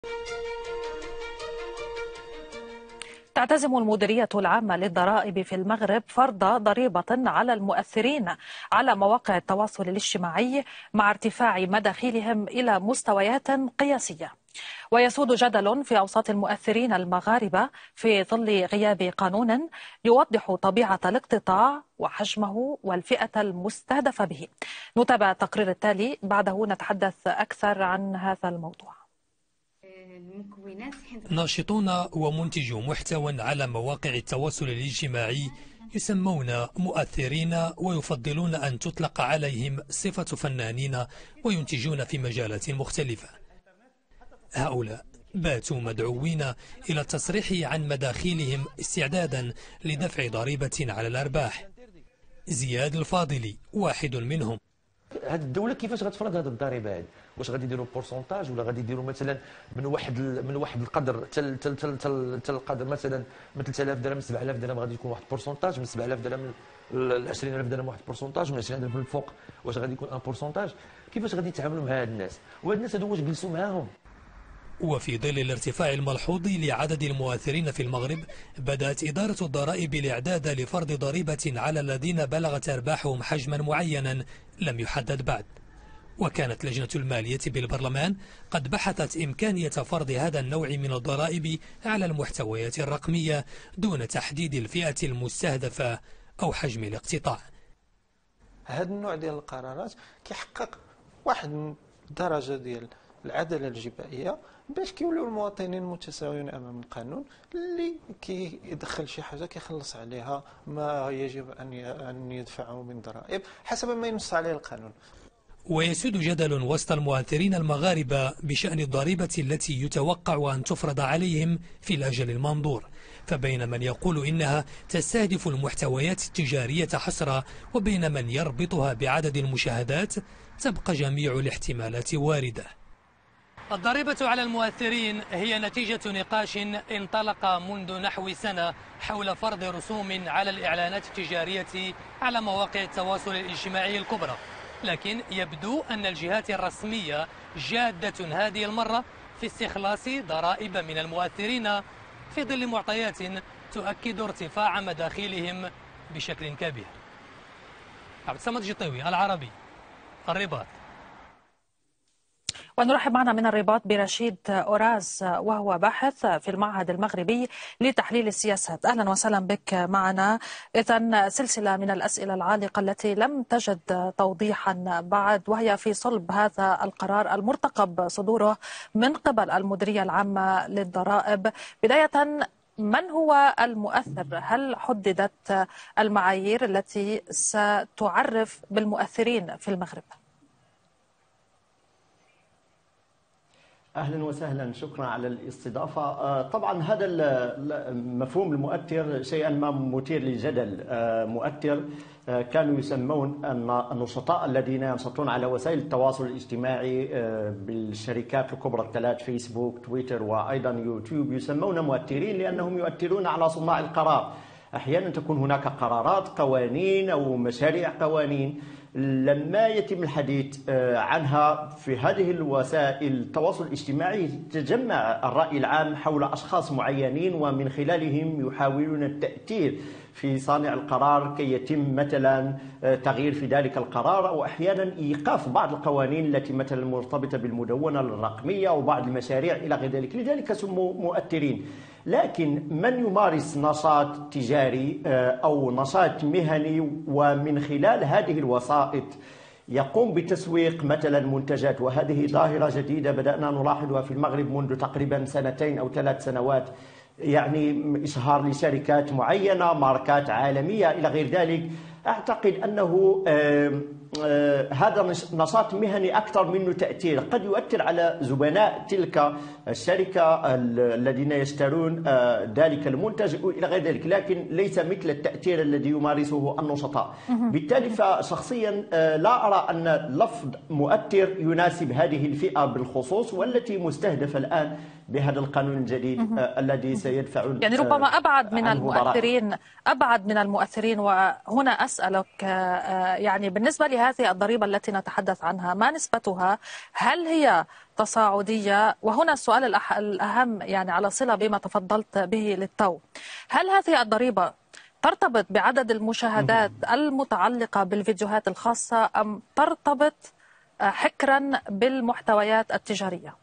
تعتزم المديرية العامة للضرائب في المغرب فرض ضريبة على المؤثرين على مواقع التواصل الاجتماعي مع ارتفاع مداخيلهم إلى مستويات قياسية. ويسود جدل في أوساط المؤثرين المغاربة في ظل غياب قانون يوضح طبيعة الاقتطاع وحجمه والفئة المستهدفة به. نتابع التقرير التالي، بعده نتحدث أكثر عن هذا الموضوع. ناشطون ومنتجو محتوى على مواقع التواصل الاجتماعي يسمون مؤثرين، ويفضلون أن تطلق عليهم صفة فنانين وينتجون في مجالات مختلفة. هؤلاء باتوا مدعوين إلى التصريح عن مداخيلهم استعدادا لدفع ضريبة على الأرباح. زياد الفاضلي واحد منهم. هاد الدوله كيفاش غتفرض هاد الضريبه هادي؟ واش غادي يديروا بورسونتاج ولا غادي يديروا مثلا من واحد القدر تل القدر مثلا من 3000 درهم 7000 درهم غادي يكون واحد بورسونتاج، من 7000 درهم ل 20000 درهم واحد بورسونتاج، من 20000 للفوق واش غادي يكون ان بورسونتاج؟ كيفاش غادي يتعاملوا مع هاد الناس؟ وهاد الناس هادو واش جلسوا معاهم؟ وفي ظل الارتفاع الملحوظ لعدد المؤثرين في المغرب، بدأت إدارة الضرائب الإعداد لفرض ضريبة على الذين بلغت أرباحهم حجما معينا لم يحدد بعد. وكانت لجنة المالية بالبرلمان قد بحثت إمكانية فرض هذا النوع من الضرائب على المحتويات الرقمية دون تحديد الفئة المستهدفة أو حجم الاقتطاع. هذا النوع ديال القرارات كيحقق واحد الدرجة ديال العدالة الجبائية باش كيوليو المواطنين متساويين امام القانون، اللي كيدخل شي حاجه كيخلص عليها ما يجب ان يدفعه من ضرائب حسب ما ينص عليه القانون. ويسود جدل وسط المؤثرين المغاربة بشأن الضريبة التي يتوقع أن تفرض عليهم في الأجل المنظور، فبين من يقول إنها تستهدف المحتويات التجارية حصرا، وبين من يربطها بعدد المشاهدات، تبقى جميع الاحتمالات واردة. الضريبة على المؤثرين هي نتيجة نقاش انطلق منذ نحو سنة حول فرض رسوم على الإعلانات التجارية على مواقع التواصل الاجتماعي الكبرى، لكن يبدو أن الجهات الرسمية جادة هذه المرة في استخلاص ضرائب من المؤثرين في ظل معطيات تؤكد ارتفاع مداخيلهم بشكل كبير. عبد الصمد جطيوي، العربي، الرباط. ونرحب معنا من الرباط برشيد أوراز، وهو باحث في المعهد المغربي لتحليل السياسات. أهلا وسهلا بك معنا. إذن سلسلة من الأسئلة العالقة التي لم تجد توضيحا بعد، وهي في صلب هذا القرار المرتقب صدوره من قبل المديرية العامة للضرائب. بداية، من هو المؤثر؟ هل حددت المعايير التي ستعرف بالمؤثرين في المغرب؟ أهلا وسهلا، شكرا على الاستضافة. طبعا هذا مفهوم المؤثر شيئا ما مثير للجدل. مؤثر كانوا يسمون النشطاء الذين ينشطون على وسائل التواصل الاجتماعي بالشركات الكبرى الثلاث، فيسبوك، تويتر وأيضا يوتيوب، يسمون مؤثرين لأنهم يؤثرون على صناع القرار. أحيانا تكون هناك قرارات، قوانين أو مشاريع قوانين لما يتم الحديث عنها في هذه الوسائل التواصل الاجتماعي تجمع الرأي العام حول أشخاص معينين، ومن خلالهم يحاولون التأثير في صانع القرار كي يتم مثلا تغيير في ذلك القرار، أو أحيانا إيقاف بعض القوانين التي مثلا مرتبطة بالمدونة الرقمية أو بعض المشاريع إلى غير ذلك، لذلك سموا مؤثرين. لكن من يمارس نشاط تجاري أو نشاط مهني ومن خلال هذه الوسائط يقوم بتسويق مثلا منتجات، وهذه ظاهرة جديدة بدأنا نلاحظها في المغرب منذ تقريبا 2 أو 3 سنوات، يعني إشهار لشركات معينة، ماركات عالمية إلى غير ذلك. أعتقد أنه هذا نشاط مهني أكثر منه تأثير، قد يؤثر على زبناء تلك الشركة الذين يشترون ذلك المنتج إلى غير ذلك، لكن ليس مثل التأثير الذي يمارسه النشطاء. بالتالي فشخصيا لا أرى أن لفظ مؤثر يناسب هذه الفئة بالخصوص، والتي مستهدفة الآن بهذا القانون الجديد الذي سيدفع يعني ربما أبعد من المؤثرين. وهنا أسألك، يعني بالنسبة لهذه هذه الضريبة التي نتحدث عنها ما نسبتها؟ هل هي تصاعدية؟ وهنا السؤال الأهم يعني على صلة بما تفضلت به للتو، هل هذه الضريبة ترتبط بعدد المشاهدات المتعلقة بالفيديوهات الخاصة أم ترتبط حكرا بالمحتويات التجارية؟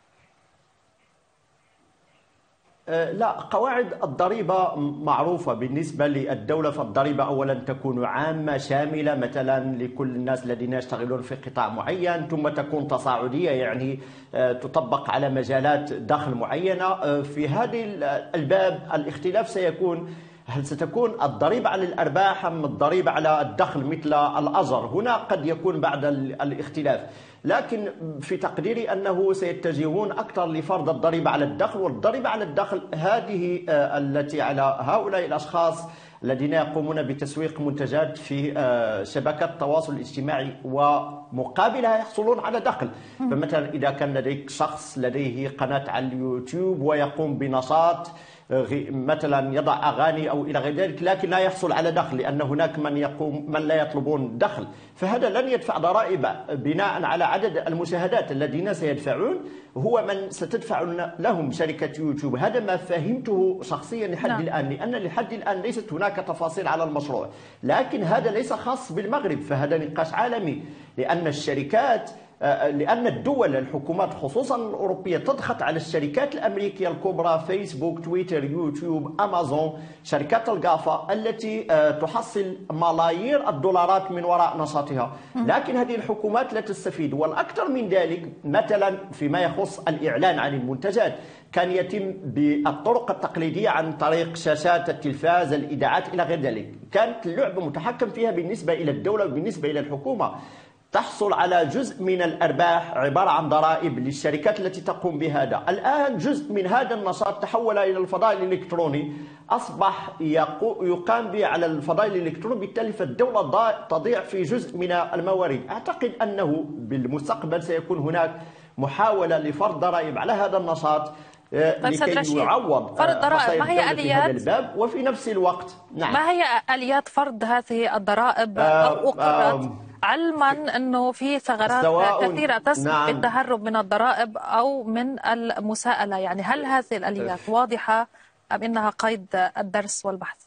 لا، قواعد الضريبة معروفة بالنسبة للدولة. فالضريبة أولا تكون عامة شاملة مثلا لكل الناس الذين يشتغلون في قطاع معين، ثم تكون تصاعدية يعني تطبق على مجالات دخل معينة. في هذه الباب الاختلاف سيكون هل ستكون الضريبة على الأرباح أم الضريبة على الدخل مثل الأجر. هنا قد يكون بعد الاختلاف، لكن في تقديري أنه سيتجهون أكثر لفرض الضريبة على الدخل. والضريبة على الدخل هذه التي على هؤلاء الأشخاص الذين يقومون بتسويق منتجات في شبكات التواصل الاجتماعي ومقابلها يحصلون على دخل. فمثلا إذا كان لديك شخص لديه قناة على اليوتيوب ويقوم بنشاط مثلا يضع أغاني أو إلى غير ذلك، لكن لا يحصل على دخل لأن هناك من لا يطلبون دخل، فهذا لن يدفع ضرائب بناء على عدد المشاهدات. الذين سيدفعون هو من ستدفع لهم شركة يوتيوب. هذا ما فهمته شخصيا لحد الآن، لأن لحد الآن ليست هناك تفاصيل على المشروع، لكن هذا ليس خاص بالمغرب، فهذا نقاش عالمي. لأن الشركات لأن الدول الحكومات خصوصا الأوروبية تضغط على الشركات الأمريكية الكبرى، فيسبوك، تويتر، يوتيوب، أمازون، شركات الغافة التي تحصل ملايير الدولارات من وراء نشاطها، لكن هذه الحكومات لا تستفيد. والأكثر من ذلك مثلا فيما يخص الإعلان عن المنتجات كان يتم بالطرق التقليدية عن طريق شاشات التلفاز، الإذاعات إلى غير ذلك. كانت اللعبة متحكم فيها بالنسبة إلى الدولة وبالنسبة إلى الحكومة، تحصل على جزء من الأرباح عبارة عن ضرائب للشركات التي تقوم بهذا. الآن جزء من هذا النشاط تحول إلى الفضاء الإلكتروني، أصبح يقام به على الفضاء الإلكتروني، بالتالي فالدولة تضيع في جزء من الموارد. أعتقد أنه بالمستقبل سيكون هناك محاولة لفرض ضرائب على هذا النشاط لكي يعوض فرض ضرائب. ما هي آليات هذا الباب؟ وفي نفس الوقت ما هي آليات فرض هذه الضرائب أو أقرت، علما أنه في ثغرات كثيرة تسمح بالتهرب من الضرائب أو من المساءلة؟ يعني هل هذه الآليات واضحة أم إنها قيد الدرس والبحث؟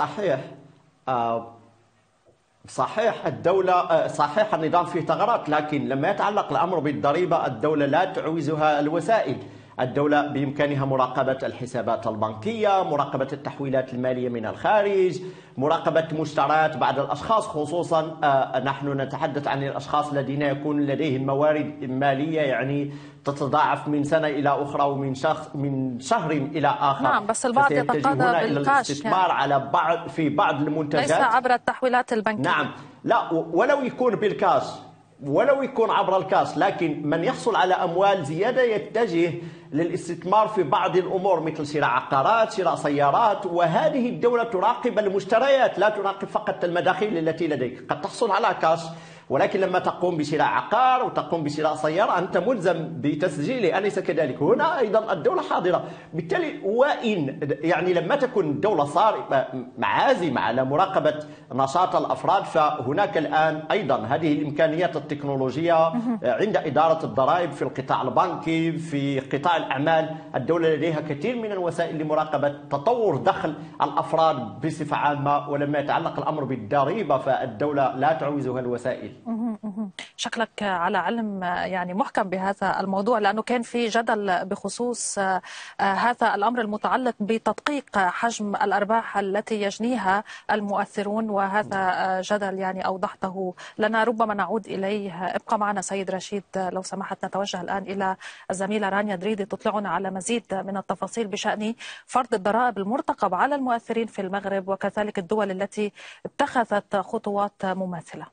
صحيح الدولة، صحيح النظام فيه ثغرات، لكن لما يتعلق الأمر بالضريبة الدولة لا تعوزها الوسائل. الدولة بإمكانها مراقبة الحسابات البنكية، مراقبة التحويلات المالية من الخارج، مراقبة مشتريات بعض الأشخاص، خصوصا نحن نتحدث عن الأشخاص الذين يكون لديهم موارد مالية يعني تتضاعف من سنة إلى أخرى ومن شهر إلى آخر. نعم، بس البعض يتقاضى بالكاش الاستثمار على بعض المنتجات ليس عبر التحويلات البنكية. نعم، لا، ولو يكون بالكاش ولو يكون عبر الكاش، لكن من يحصل على أموال زيادة يتجه للاستثمار في بعض الأمور مثل شراء عقارات، شراء سيارات. وهذه الدولة تراقب المشتريات، لا تراقب فقط المداخيل التي لديك. قد تحصل على كاش، ولكن لما تقوم بشراء عقار وتقوم بشراء سيارة أنت ملزم بتسجيله، أليس كذلك؟ هنا أيضا الدولة حاضرة. بالتالي وإن يعني لما تكون الدولة صارمة عازمة على مراقبة نشاط الأفراد، فهناك الآن أيضا هذه الإمكانيات التكنولوجية عند إدارة الضرائب في القطاع البنكي، في قطاع الأعمال. الدولة لديها كثير من الوسائل لمراقبة تطور دخل الأفراد بصفة عامة. ولما يتعلق الأمر بالضريبة فالدولة لا تعوزها الوسائل. شكلك على علم يعني محكم بهذا الموضوع، لأنه كان في جدل بخصوص هذا الأمر المتعلق بتدقيق حجم الأرباح التي يجنيها المؤثرون، وهذا جدل يعني أوضحته لنا، ربما نعود إليه. ابقى معنا سيد رشيد لو سمحت. نتوجه الآن إلى الزميلة رانيا دريدي تطلعنا على مزيد من التفاصيل بشأن فرض الضرائب المرتقب على المؤثرين في المغرب وكذلك الدول التي اتخذت خطوات مماثلة.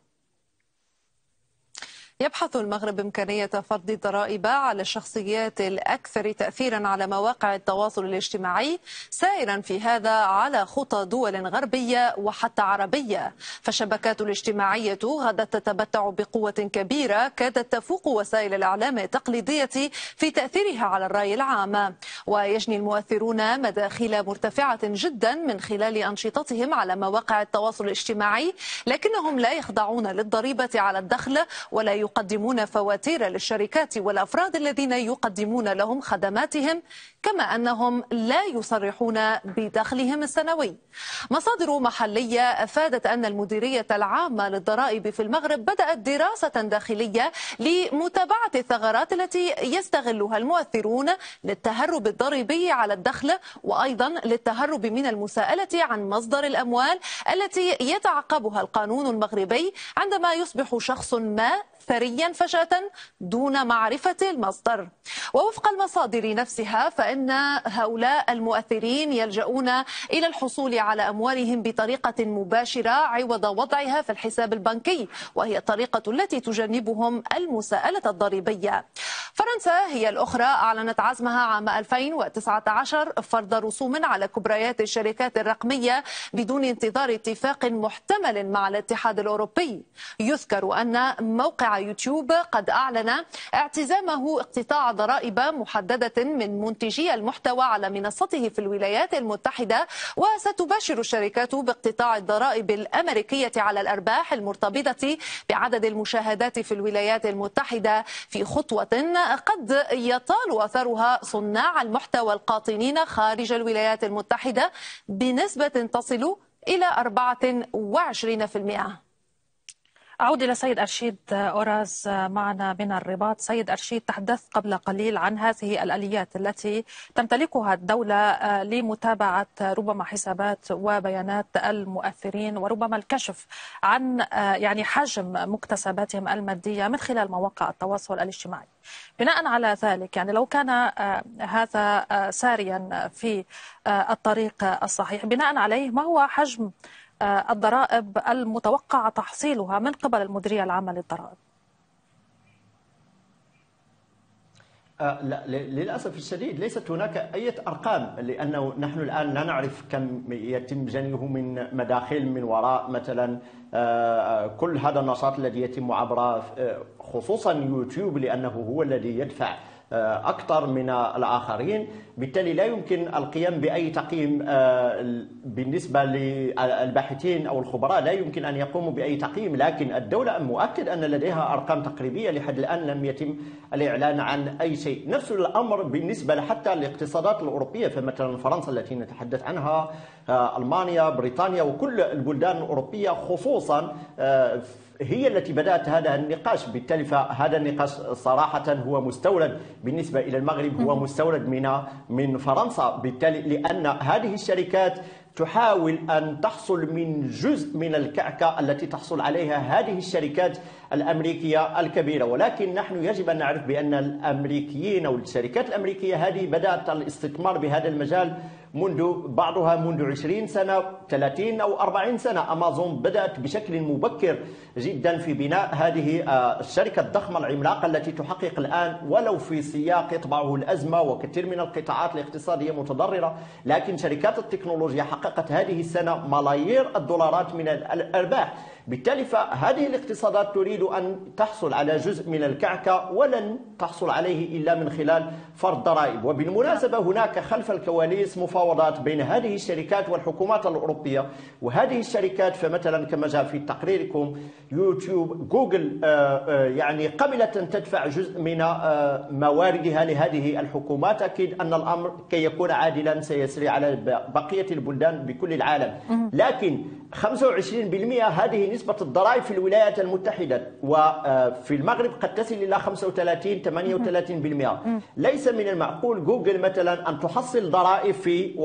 يبحث المغرب إمكانية فرض الضرائب على الشخصيات الأكثر تأثيرا على مواقع التواصل الاجتماعي، سائرا في هذا على خطى دول غربية وحتى عربية. فالشبكات الاجتماعية غدت تتمتع بقوة كبيرة كادت تفوق وسائل الإعلام التقليدية في تأثيرها على الرأي العام. ويجني المؤثرون مداخيل مرتفعة جدا من خلال أنشطتهم على مواقع التواصل الاجتماعي، لكنهم لا يخضعون للضريبة على الدخل ولا يقدمون فواتير للشركات والأفراد الذين يقدمون لهم خدماتهم، كما أنهم لا يصرحون بدخلهم السنوي. مصادر محلية أفادت أن المديرية العامة للضرائب في المغرب بدأت دراسة داخلية لمتابعة الثغرات التي يستغلها المؤثرون للتهرب الضريبي على الدخل، وأيضا للتهرب من المساءلة عن مصدر الأموال التي يتعقبها القانون المغربي عندما يصبح شخص ما ثريا فجأة دون معرفة المصدر. ووفق المصادر نفسها فإن هؤلاء المؤثرين يلجؤون إلى الحصول على أموالهم بطريقة مباشرة عوض وضعها في الحساب البنكي، وهي الطريقة التي تجنبهم المساءلة الضريبية. فرنسا هي الأخرى أعلنت عزمها عام 2019 فرض رسوم على كبريات الشركات الرقمية بدون انتظار اتفاق محتمل مع الاتحاد الأوروبي. يذكر أن موقع يوتيوب قد أعلن اعتزامه اقتطاع ضرائب محددة من منتجي المحتوى على منصته في الولايات المتحدة، وستباشر الشركات باقتطاع الضرائب الأمريكية على الأرباح المرتبطة بعدد المشاهدات في الولايات المتحدة، في خطوة قد يطال أثرها صناع المحتوى القاطنين خارج الولايات المتحدة بنسبة تصل إلى 24%. أعود إلى سيد أرشيد أوراز معنا من الرباط. سيد أرشيد، تحدثت قبل قليل عن هذه الآليات التي تمتلكها الدولة لمتابعة ربما حسابات وبيانات المؤثرين، وربما الكشف عن يعني حجم مكتسباتهم المادية من خلال مواقع التواصل الاجتماعي. بناء على ذلك، يعني لو كان هذا ساريا في الطريق الصحيح، بناء عليه ما هو حجم الضرائب المتوقع تحصيلها من قبل المديرية العامة للضرائب؟ لا، للأسف الشديد ليست هناك أي أرقام، لأنه نحن الآن لا نعرف كم يتم جنيه من مداخل من وراء مثلا كل هذا النشاط الذي يتم عبر خصوصا يوتيوب، لأنه هو الذي يدفع أكثر من الآخرين. بالتالي لا يمكن القيام بأي تقييم بالنسبة للباحثين أو الخبراء، لا يمكن أن يقوموا بأي تقييم، لكن الدولة مؤكد أن لديها أرقام تقريبية. لحد الآن لم يتم الإعلان عن أي شيء. نفس الأمر بالنسبة حتى للاقتصادات الأوروبية، فمثلا فرنسا التي نتحدث عنها، ألمانيا، بريطانيا، وكل البلدان الأوروبية خصوصا هي التي بدأت هذا النقاش. بالتالي فهذا النقاش صراحة هو مستورد بالنسبة إلى المغرب، هو مستورد من فرنسا. بالتالي لأن هذه الشركات تحاول أن تحصل من جزء من الكعكة التي تحصل عليها هذه الشركات الأمريكية الكبيرة. ولكن نحن يجب أن نعرف بأن الأمريكيين أو الشركات الأمريكية هذه بدأت الاستثمار بهذا المجال بعضها منذ 20 سنة، 30 أو 40 سنة. أمازون بدأت بشكل مبكر جدا في بناء هذه الشركة الضخمة العملاقة التي تحقق الآن ولو في سياق يطبعه الأزمة وكثير من القطاعات الاقتصادية متضررة، لكن شركات التكنولوجيا حققت هذه السنة ملايير الدولارات من الأرباح. بالتالي فهذه الاقتصادات تريد أن تحصل على جزء من الكعكة ولن تحصل عليه إلا من خلال فرض ضرائب. وبالمناسبة هناك خلف الكواليس مفاوضات بين هذه الشركات والحكومات الأوروبية، وهذه الشركات فمثلا كما جاء في تقريركم يوتيوب، جوجل يعني قبلت أن تدفع جزء من مواردها لهذه الحكومات. أكيد أن الأمر كي يكون عادلا سيسري على بقية البلدان بكل العالم، لكن 25% هذه نسبة الضرائب في الولايات المتحدة، وفي المغرب قد تصل إلى 35-38%. ليس من المعقول جوجل مثلا أن تحصل ضرائب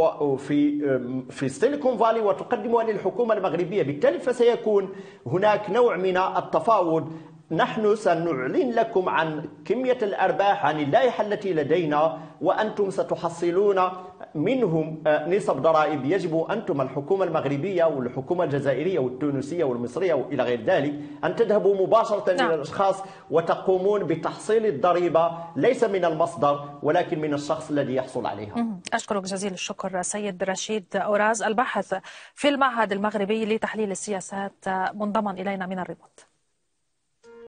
في السيليكون فالي وتقدمها للحكومة المغربية. بالتالي فسيكون هناك نوع من التفاوض. نحن سنعلن لكم عن كمية الأرباح، عن اللائحة التي لدينا، وأنتم ستحصلون منهم نسب ضرائب. يجب أنتم الحكومة المغربية والحكومة الجزائرية والتونسية والمصرية وإلى غير ذلك أن تذهبوا مباشرة إلى الأشخاص وتقومون بتحصيل الضريبة ليس من المصدر ولكن من الشخص الذي يحصل عليها. أشكرك جزيل الشكر سيد رشيد أوراز، الباحث في المعهد المغربي لتحليل السياسات، منضما إلينا من الرباط.